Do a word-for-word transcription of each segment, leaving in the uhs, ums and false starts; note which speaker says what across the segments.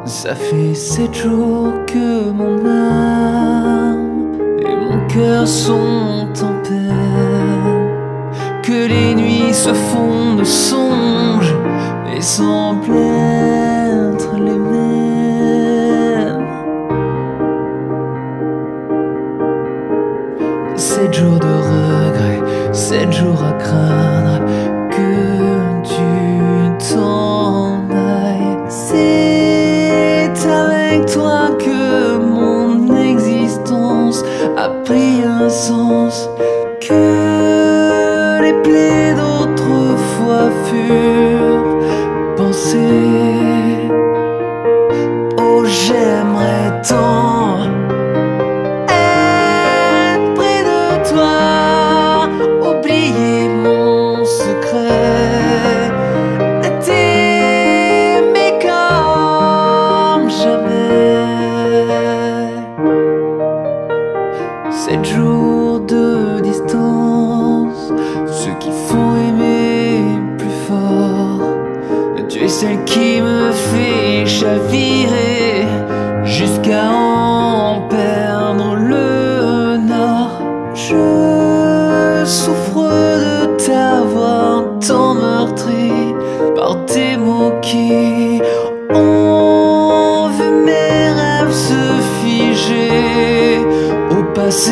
Speaker 1: Ça fait sept jours que mon âme et mon cœur sont en peine, que les nuits se font de songes et semblent être les mêmes. Sept jours de regrets, sept jours à craindre que tu t'en ailles. C'est avec toi que mon existence a pris un sens, que les plaies d'autrefois furent pensées. Oh, j'aimerais tant être près de toi, oublier mon secret, t'aimer comme jamais. Sept jours de distance, ceux qui font aimer plus fort. Tu es celle qui me fait chavirer jusqu'à en perdre le nord. Je souffre de t'avoir tant meurtri par tes mots qui ont vu mes rêves se figer au passé.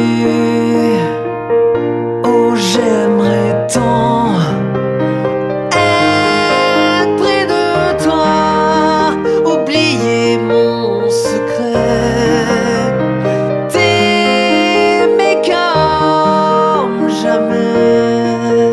Speaker 1: Oh, j'aimerais tant être près de toi, oublier mon secret, t'aimer comme jamais.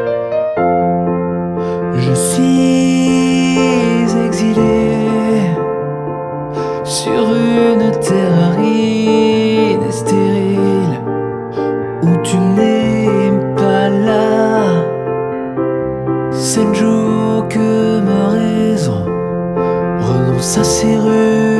Speaker 1: Je suis exilé sur une terre aride et stérile, où tu n'es pas là. Sept jours que ma raison renonce à ses rues.